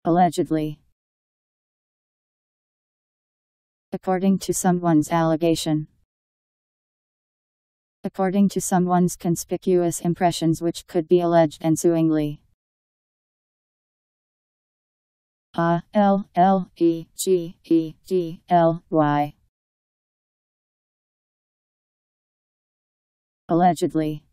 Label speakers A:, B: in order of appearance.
A: Allegedly. According to someone's allegation. According to someone's conspicuous impressions which could be alleged ensuingly. Allegedly.